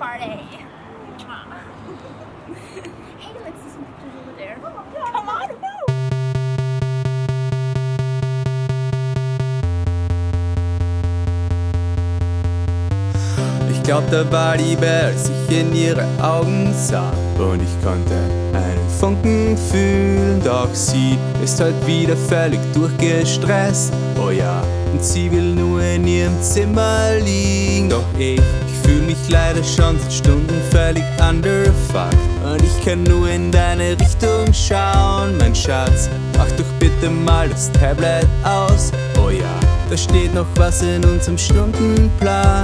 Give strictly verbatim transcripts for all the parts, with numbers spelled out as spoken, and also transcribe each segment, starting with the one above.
party. Hey, let's do some pictures over there. Come on, woo! Ich glaub, da war Liebe, als ich in ihre Augen sah. Und ich konnte einen Funken fühlen. Doch sie ist halt wieder völlig durchgestresst. Oh ja, und sie will nur in ihrem Zimmer liegen. Doch ich, ich fühl mich leider schon seit Stunden völlig underfucked. Und ich kann nur in deine Richtung schauen, mein Schatz. Mach doch bitte mal das Tablet aus. Oh ja, da steht noch was in unserem Stundenplan.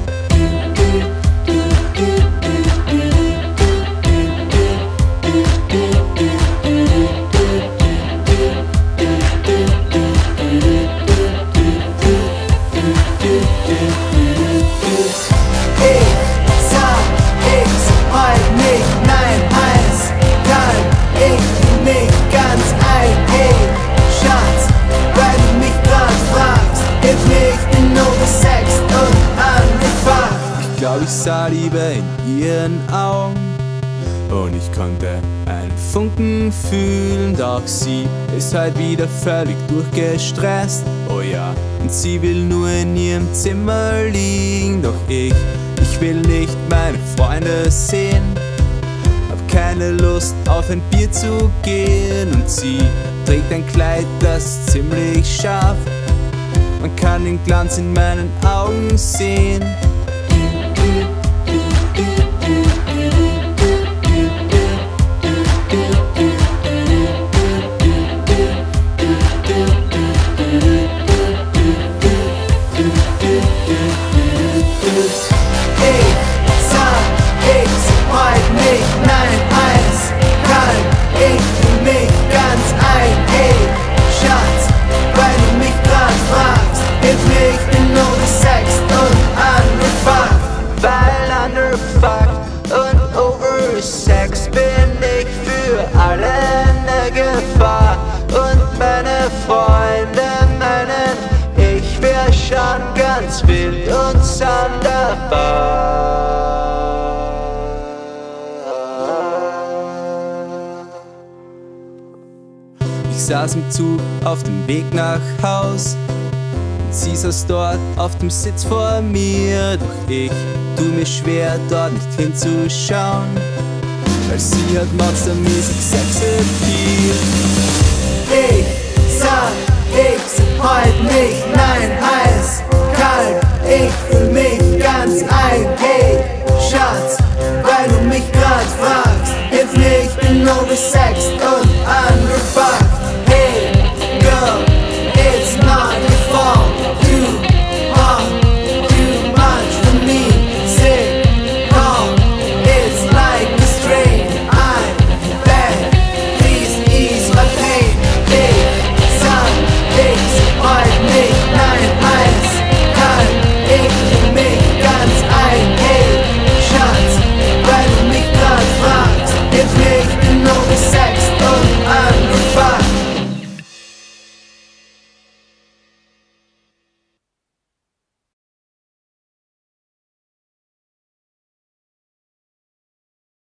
Ich glaub, ich sah Liebe in ihren Augen und ich konnte einen Funken fühlen. Doch sie ist halt wieder völlig durchgestresst. Oh ja, und sie will nur in ihrem Zimmer liegen. Doch ich, ich will nicht meine Freunde sehen. Hab keine Lust auf ein Bier zu gehen. Und sie trägt ein Kleid, das ist ziemlich scharf. Man kann den Glanz in meinen Augen sehen. Und oversex bin ich für alle eine Gefahr. Und meine Freunde meinen, ich wär schon ganz wild und sonderbar. Ich saß im Zug auf dem Weg nach Haus. Sie saß dort auf dem Sitz vor mir. Doch ich tu mir schwer, dort nicht hinzuschauen, weil sie hat monstermäßig Sexappeal. Ich sag, ich sind heut nicht, nein, heiß, kalt. Ich fühl mich ganz ein, hey, Schatz, weil du mich grad fragst. Hilf mir, ich bin oversext und